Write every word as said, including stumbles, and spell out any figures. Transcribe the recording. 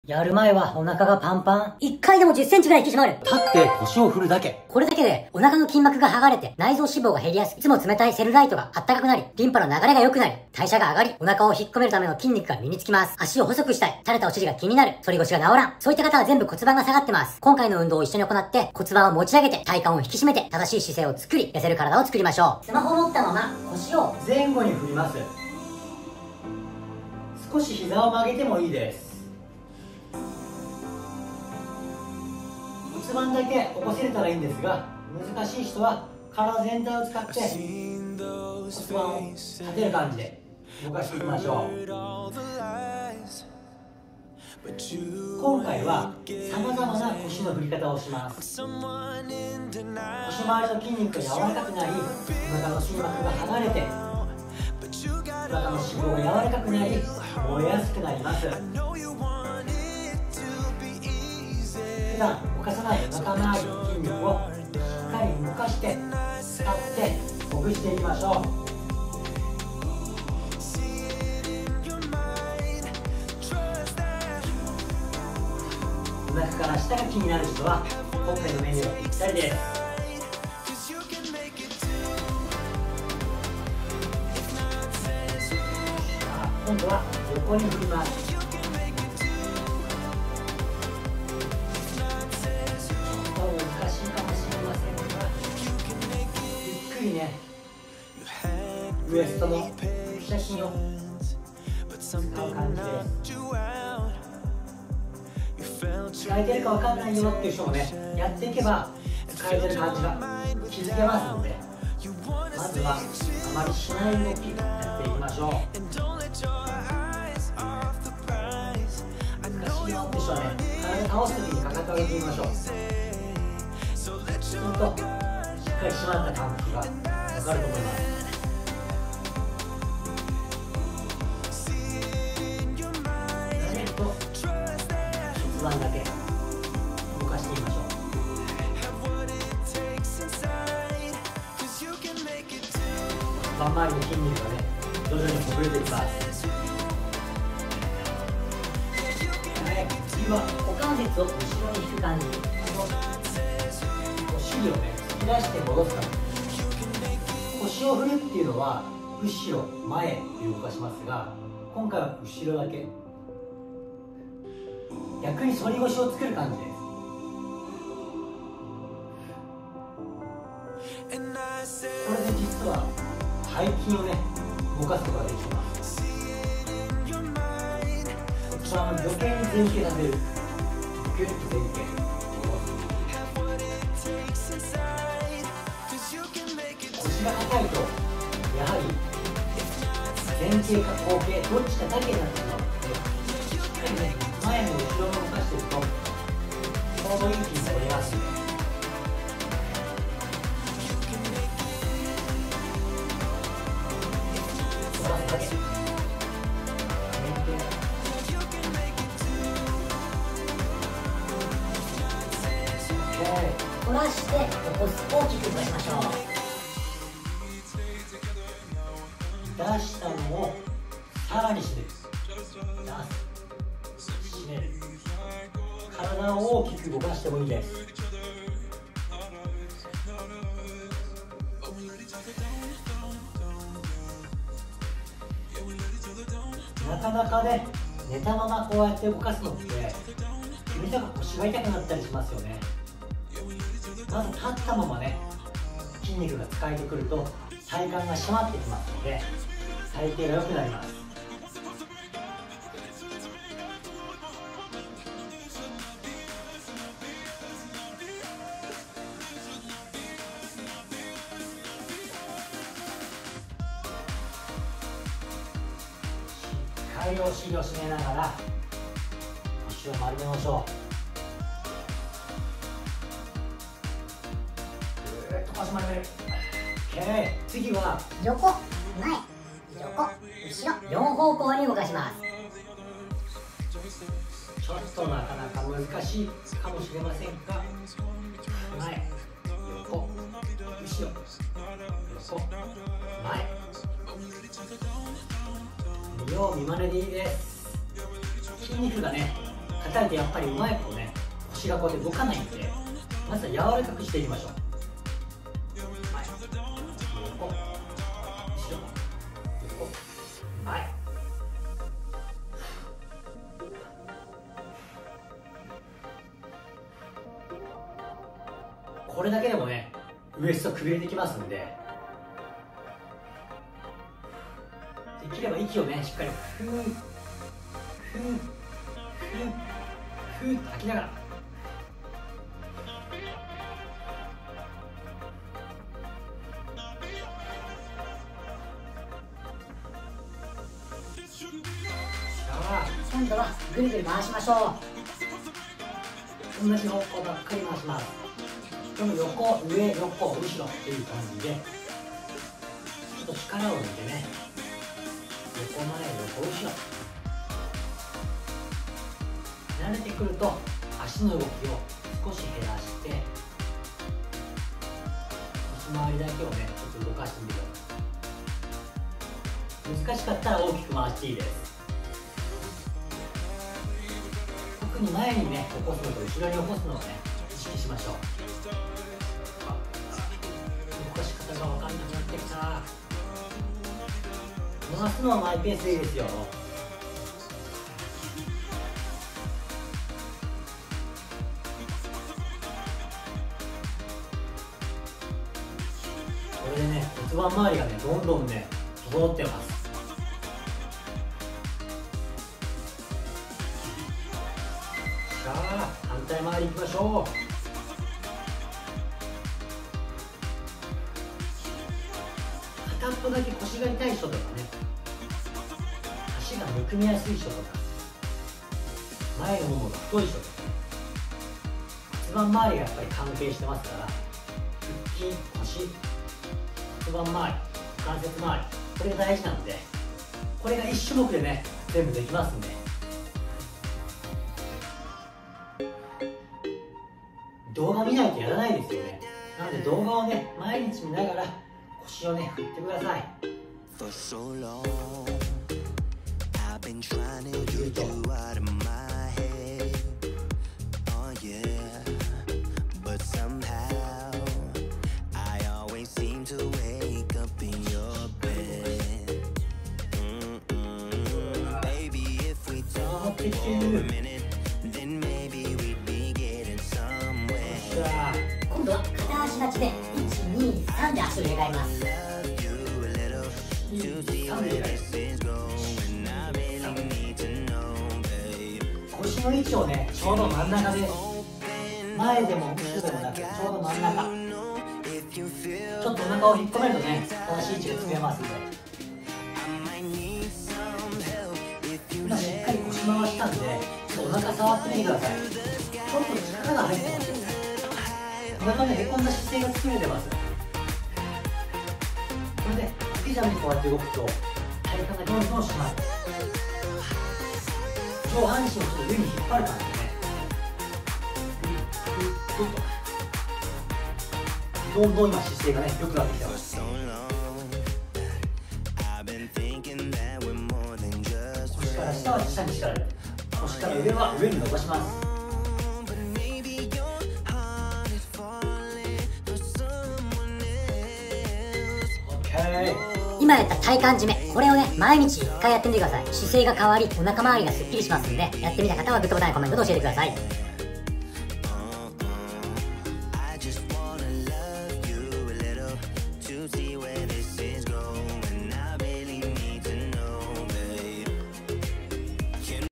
やる前はお腹がパンパン。いっかいでもじゅっセンチぐらい引き締まる。 立って腰を振るだけ。 これだけでお腹の筋膜が剥がれて内臓脂肪が減りやすく、いつも冷たいセルライトがあったかくなり、リンパの流れが良くなり、代謝が上がり、お腹を引っ込めるための筋肉が身につきます。足を細くしたい。垂れたお尻が気になる。反り腰が治らん。そういった方は全部骨盤が下がってます。今回の運動を一緒に行って骨盤を持ち上げて体幹を引き締めて正しい姿勢を作り、痩せる体を作りましょう。スマホを持ったまま腰を前後に振ります。少し膝を曲げてもいいです。骨盤だけ起こせれたらいいんですが、難しい人は体全体を使って骨盤を立てる感じで動かしていきましょう。今回はさまざまな腰の振り方をします。腰回りの筋肉が柔らかくなり、お腹の筋膜が剥がれて、お腹の脂肪が柔らかくなり燃えやすくなります。普段動かさないお腹周りの筋肉をしっかり動かして使ってほぐしていきましょう。お腹から下が気になる人は今回のメニューはぴったりです。さあ、今度は横に振ります。難しいかもしれませんが、ゆっくりね、ウエストの写真を使う感じです。使えてるか分かんないよっていう人もね、やっていけば使えてる感じが気づけますので、まずはあまりしない動きやっていきましょう。難しいよって人はね、体倒す時にかかとを上げてみましょう。そうするとしっかり締まった感覚が分かると思います。慣れると骨盤だけ動かしてみましょう。骨盤周りの筋肉がね、徐々にほぐれていきます。はい、次は股関節を後ろに引く感じ。お尻をね、突き出して戻す感じ。腰を振るっていうのは後ろ前で動かしますが、今回は後ろだけ。逆に反り腰を作る感じです。これで実は背筋をね、動かすことができます。骨盤を余計に前傾させる。ぐっと前傾。腰が硬いとやはり前傾か後傾どっちかだけになってしまうので、しっかりね、前も後ろも動かしているとちょうどいい筋が出ますので、伸ばすだけ前傾反らして起こす。大きく動かしましょう。出したのをさらに締める。出す、締める。体を大きく動かしてもいいです。なかなかね、寝たままこうやって動かすのって首とか腰が痛くなったりしますよね。まず立ったままね、筋肉が使えてくると体幹が締まってきますので、体型が良くなります。しっかりお尻を締めながら腰を丸めましょう。ぐーっと腰丸める。 OK。 次は横、前、横、後ろ、よん方向に動かします。 ちょっとなかなか難しいかもしれませんが、前、横、後ろ、横、前、見よう見まねでいいです。筋肉がね、 硬いとやっぱりうまいことね腰がこうやって動かないんで、まずは柔らかくしていきましょう。はい、横、後ろ、横、はい。これだけでもねウエストくびれてきますんで、できれば息をねしっかりふーふーふーふーっと吐きながら、 今度はぐるぐる回しましょ同じ方向ばっかり回します。この横、上、横、後ろっていう感じで、ちょっと力を抜いてね、横前、横、後ろ。慣れてくると、足の動きを少し減らして、腰回りだけをね、ちょっと動かしてみてください。難しかったら大きく回していいです。特に前にね、起こすのと後ろに起こすのをね、意識しましょう。動かし方が分かんなくなってきた。回すのはマイペースでいいですよ。これでね、骨盤周りがね、どんどんね、整ってます。さあ、反対回り行きましょう。片っぽだけ腰が痛い人とかね、足がむくみやすい人とか、前のももが太い人とか、骨盤周りがやっぱり関係してますから、腹筋、腰、骨盤周り、関節周り、これが大事なので、これがいち種目でね、全部できますんで。動画見ないとやらないですよね。なので動画をね、毎日見ながら腰をね、振ってください。 今度は片足立ちでいち、に、さんで足を入れ替えます。 腰の位置をね、ちょうど真ん中で、前でも後ろでもなく、ちょうど真ん中。ちょっとお腹を引っ込めるとね、正しい位置が作れますんで。今しっかり腰回したんで、ちょっとお腹触ってみてください。ちょっと力が入ってますよね。お腹でへこんだ姿勢が作れてます。これで小刻みにこうやって動くと体幹がどんどん締まる。上半身をちょっと上に引っ張る感じでね、どんどん今姿勢がね良くなってきてます。腰から下は下に力入れて、腰から上は上に伸ばします。 今やった体幹締め、これをね毎日いっかいやってみてください。姿勢が変わり、お腹周りがすっきりしますんで、やってみた方はグッドボタンやコメントで教えてください。